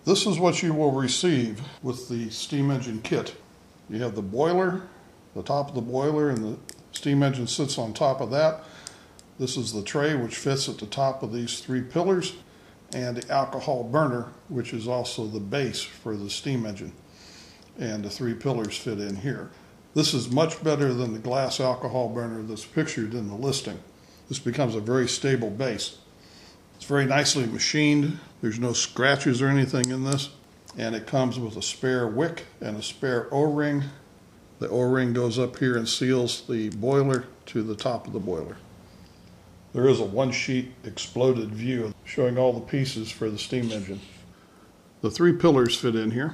This is what you will receive with the steam engine kit. You have the boiler, the top of the boiler, and the steam engine sits on top of that. This is the tray which fits at the top of these three pillars, and the alcohol burner, which is also the base for the steam engine. And the three pillars fit in here. This is much better than the glass alcohol burner that's pictured in the listing. This becomes a very stable base. It's very nicely machined. There's no scratches or anything in this. And it comes with a spare wick and a spare O-ring. The O-ring goes up here and seals the boiler to the top of the boiler. There is a one-sheet exploded view showing all the pieces for the steam engine. The three pillars fit in here.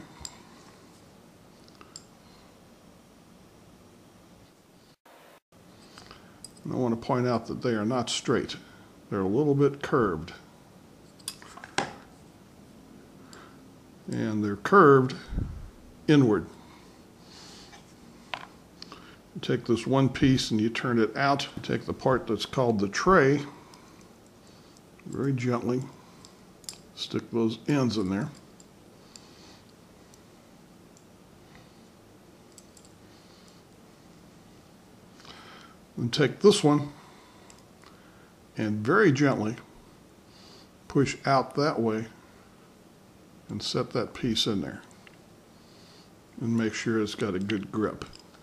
And I want to point out that they are not straight. They're a little bit curved. And they're curved inward. You take this one piece and you turn it out. You take the part that's called the tray, very gently stick those ends in there. And take this one and very gently push out that way and set that piece in there and make sure it's got a good grip.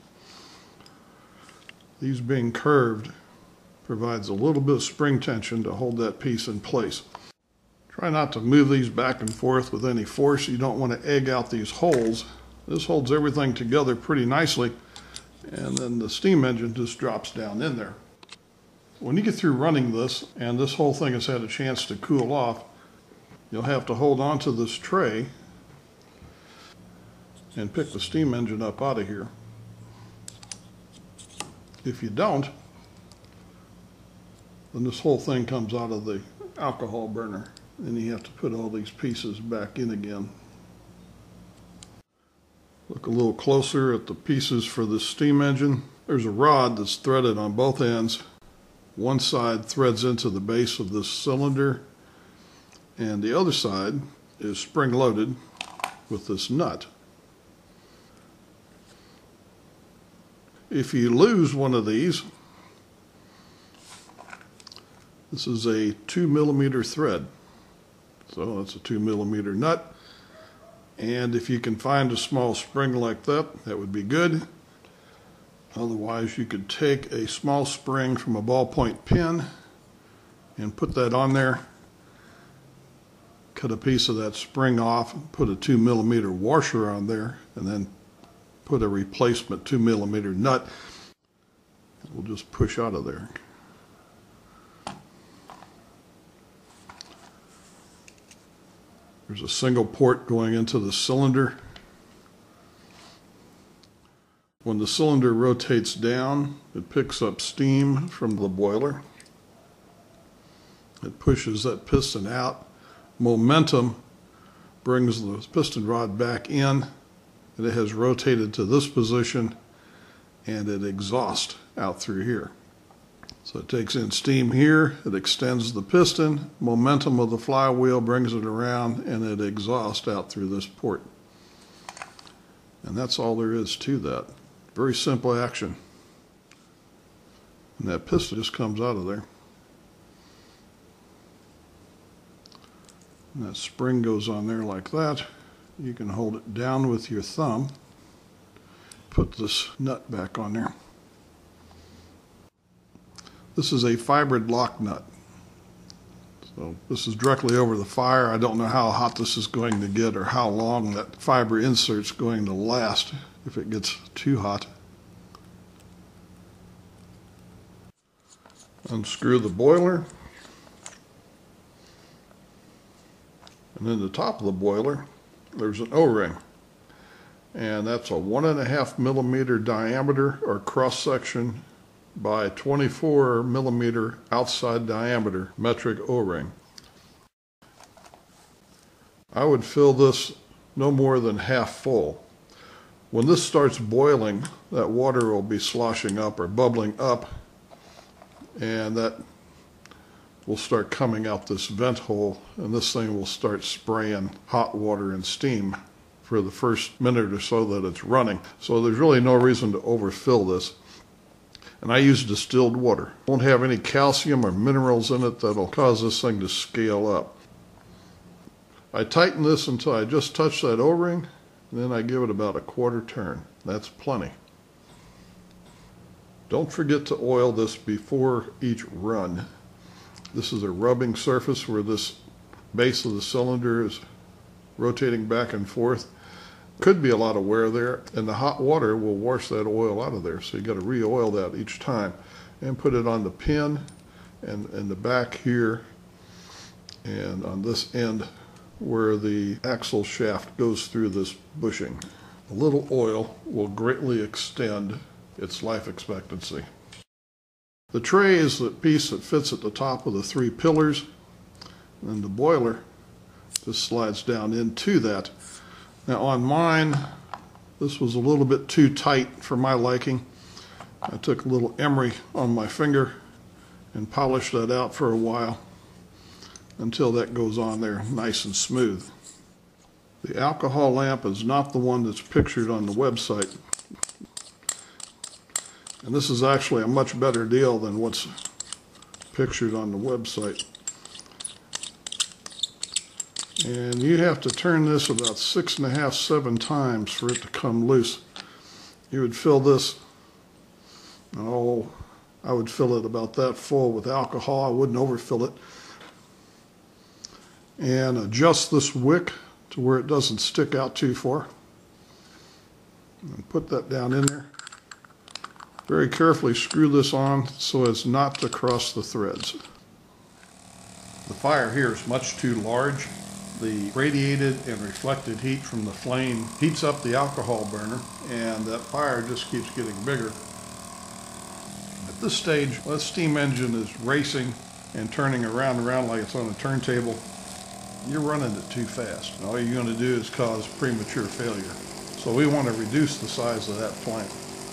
These being curved provides a little bit of spring tension to hold that piece in place. Try not to move these back and forth with any force. You don't want to egg out these holes. This holds everything together pretty nicely, and then the steam engine just drops down in there. When you get through running this and this whole thing has had a chance to cool off, you'll have to hold on to this tray and pick the steam engine up out of here. If you don't, then this whole thing comes out of the alcohol burner, and you have to put all these pieces back in again. Look a little closer at the pieces for the steam engine. There's a rod that's threaded on both ends. One side threads into the base of this cylinder, and the other side is spring-loaded with this nut. If you lose one of these, this is a 2mm thread, so that's a 2mm nut. And if you can find a small spring like that, that would be good. Otherwise, you could take a small spring from a ballpoint pen and put that on there, cut a piece of that spring off, put a 2mm washer on there, and then put a replacement 2mm nut. We'll just push out of there. There's a single port going into the cylinder. When the cylinder rotates down, it picks up steam from the boiler. It pushes that piston out. Momentum brings the piston rod back in, and it has rotated to this position, and it exhausts out through here. So it takes in steam here, it extends the piston, momentum of the flywheel brings it around, and it exhausts out through this port. And that's all there is to that. Very simple action. And that piston just comes out of there. And that spring goes on there like that. You can hold it down with your thumb. Put this nut back on there. This is a fibered lock nut. So this is directly over the fire. I don't know how hot this is going to get or how long that fiber insert's going to last if it gets too hot. Unscrew the boiler. And in the top of the boiler, there's an O-ring. And that's a 1.5mm diameter or cross-section by 24mm outside diameter metric O-ring. I would fill this no more than half full. When this starts boiling, that water will be sloshing up or bubbling up, and that will start coming out this vent hole, and this thing will start spraying hot water and steam for the first minute or so that it's running. So there's really no reason to overfill this. And I use distilled water. It won't have any calcium or minerals in it that'll cause this thing to scale up. I tighten this until I just touch that O-ring, and then I give it about a quarter turn. That's plenty. Don't forget to oil this before each run. This is a rubbing surface where this base of the cylinder is rotating back and forth. Could be a lot of wear there, and the hot water will wash that oil out of there. So you got to re-oil that each time and put it on the pin and the back here and on this end where the axle shaft goes through this bushing. A little oil will greatly extend its life expectancy. The tray is the piece that fits at the top of the 3 pillars, and the boiler just slides down into that. Now on mine, this was a little bit too tight for my liking. I took a little emery on my finger and polished that out for a while until that goes on there nice and smooth. The alcohol lamp is not the one that's pictured on the website. And this is actually a much better deal than what's pictured on the website. And you have to turn this about 6.5, 7 times for it to come loose. You would fill this, I would fill it about that full with alcohol. I wouldn't overfill it. And adjust this wick to where it doesn't stick out too far. And put that down in there. Very carefully screw this on so as not to cross the threads. The fire here is much too large. The radiated and reflected heat from the flame heats up the alcohol burner, and that fire just keeps getting bigger. At this stage, the steam engine is racing and turning around and around like it's on a turntable. You're running it too fast. And all you're going to do is cause premature failure. So we want to reduce the size of that flame.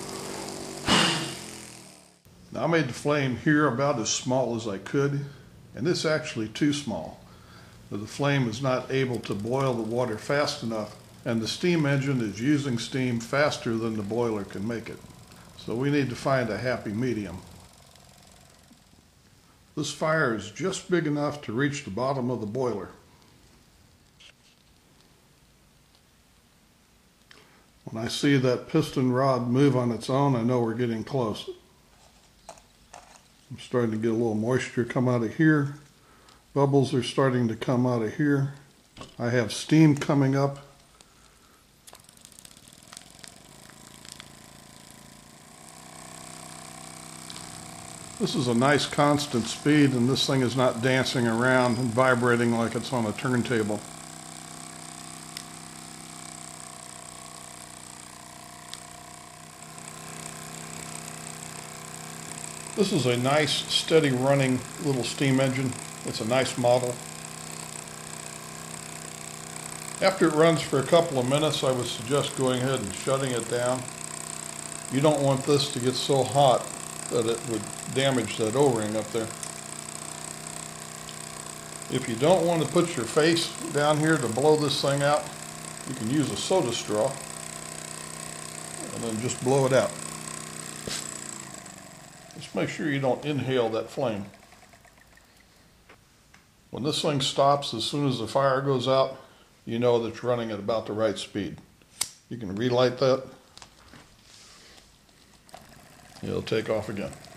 Now I made the flame here about as small as I could, and it's actually too small. But the flame is not able to boil the water fast enough, and the steam engine is using steam faster than the boiler can make it. So we need to find a happy medium. This fire is just big enough to reach the bottom of the boiler. When I see that piston rod move on its own, I know we're getting close. I'm starting to get a little moisture come out of here. Bubbles are starting to come out of here. I have steam coming up. This is a nice constant speed, and this thing is not dancing around and vibrating like it's on a turntable. This is a nice, steady running little steam engine. It's a nice model. After it runs for a couple of minutes, I would suggest going ahead and shutting it down. You don't want this to get so hot that it would damage that O-ring up there. If you don't want to put your face down here to blow this thing out, you can use a soda straw and then just blow it out. Just make sure you don't inhale that flame. When this thing stops, as soon as the fire goes out, you know that it's running at about the right speed. You can relight that. It'll take off again.